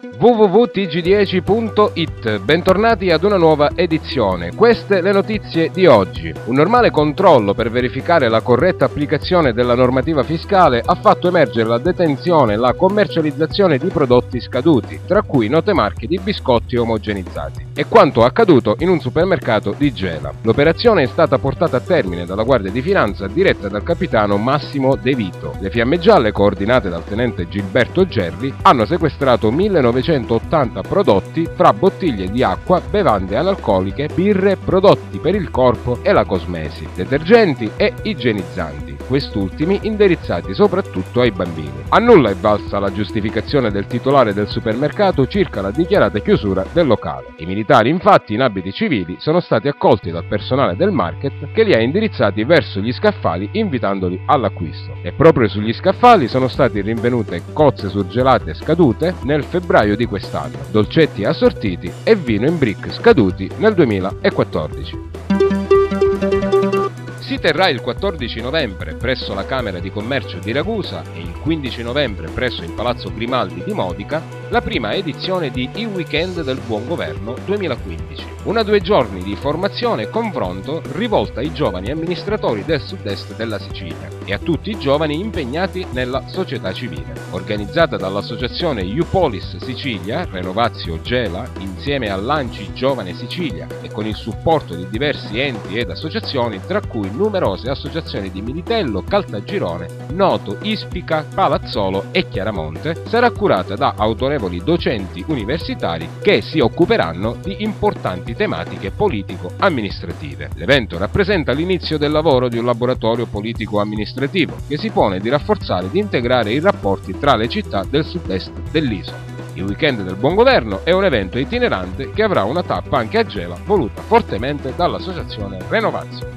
www.tg10.it. Bentornati ad una nuova edizione. Queste le notizie di oggi. Un normale controllo per verificare la corretta applicazione della normativa fiscale ha fatto emergere la detenzione e la commercializzazione di prodotti scaduti, tra cui note marche di biscotti omogenizzati. È quanto accaduto in un supermercato di Gela. L'operazione è stata portata a termine dalla Guardia di Finanza diretta dal capitano Massimo De Vito. Le Fiamme Gialle, coordinate dal tenente Gilberto Gerli, hanno sequestrato 1980 prodotti fra bottiglie di acqua, bevande analcoliche, birre, prodotti per il corpo e la cosmesi, detergenti e igienizzanti, quest'ultimi indirizzati soprattutto ai bambini. A nulla è valsa la giustificazione del titolare del supermercato circa la dichiarata chiusura del locale. I militari, infatti, in abiti civili sono stati accolti dal personale del market che li ha indirizzati verso gli scaffali invitandoli all'acquisto. E proprio sugli scaffali sono state rinvenute cozze surgelate scadute nel febbraio di quest'anno, dolcetti assortiti e vino in brick scaduti nel 2014. Si terrà il 14 novembre presso la Camera di Commercio di Ragusa e il 15 novembre presso il Palazzo Grimaldi di Modica la prima edizione di I Weekend del Buon Governo 2015, una 2 giorni di formazione e confronto rivolta ai giovani amministratori del sud-est della Sicilia e a tutti i giovani impegnati nella società civile. Organizzata dall'associazione Youpolis Sicilia, Renovatio Gela, insieme all'Anci Giovane Sicilia e con il supporto di diversi enti ed associazioni, tra cui numerose associazioni di Militello, Caltagirone, Noto, Ispica, Palazzolo e Chiaramonte, sarà curata da autorevoli docenti universitari che si occuperanno di importanti tematiche politico-amministrative. L'evento rappresenta l'inizio del lavoro di un laboratorio politico-amministrativo che si pone di rafforzare ed integrare i rapporti tra le città del sud-est dell'isola. Il Weekend del Buon Governo è un evento itinerante che avrà una tappa anche a Gela, voluta fortemente dall'associazione Renovatio.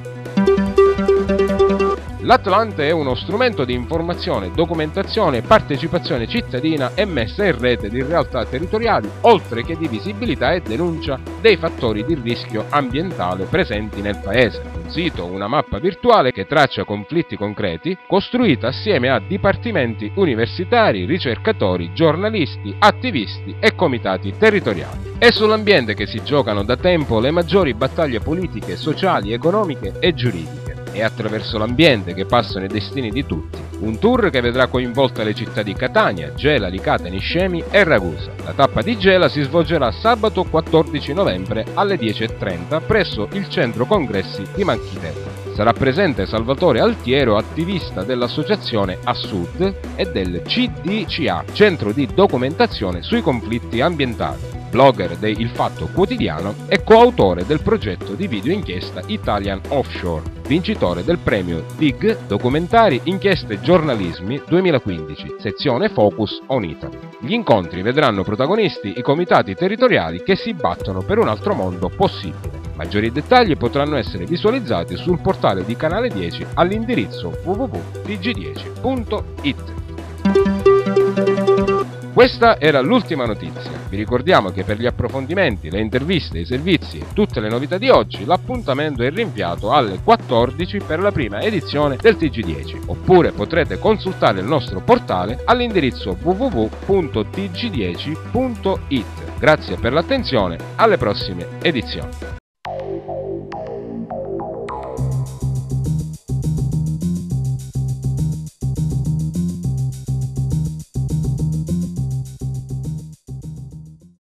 L'Atlante è uno strumento di informazione, documentazione e partecipazione cittadina e messa in rete di realtà territoriali, oltre che di visibilità e denuncia dei fattori di rischio ambientale presenti nel paese. Un sito, una mappa virtuale che traccia conflitti concreti, costruita assieme a dipartimenti universitari, ricercatori, giornalisti, attivisti e comitati territoriali. È sull'ambiente che si giocano da tempo le maggiori battaglie politiche, sociali, economiche e giuridiche. È attraverso l'ambiente che passano i destini di tutti. Un tour che vedrà coinvolte le città di Catania, Gela, Licata, Niscemi e Ragusa. La tappa di Gela si svolgerà sabato 14 novembre alle 10:30 presso il centro congressi di Manchiterra. Sarà presente Salvatore Altiero, attivista dell'associazione A Sud e del CDCA, Centro di Documentazione sui Conflitti Ambientali, blogger de Il Fatto Quotidiano e coautore del progetto di video inchiesta Italian Offshore, vincitore del premio DIG Documentari Inchieste Giornalismi 2015, sezione Focus on Italy. Gli incontri vedranno protagonisti i comitati territoriali che si battono per un altro mondo possibile. Maggiori dettagli potranno essere visualizzati sul portale di Canale 10 all'indirizzo www.tg10.it. Questa era l'ultima notizia. Vi ricordiamo che per gli approfondimenti, le interviste, i servizi e tutte le novità di oggi, l'appuntamento è rinviato alle 14 per la prima edizione del TG10, oppure potrete consultare il nostro portale all'indirizzo www.tg10.it. Grazie per l'attenzione, alle prossime edizioni.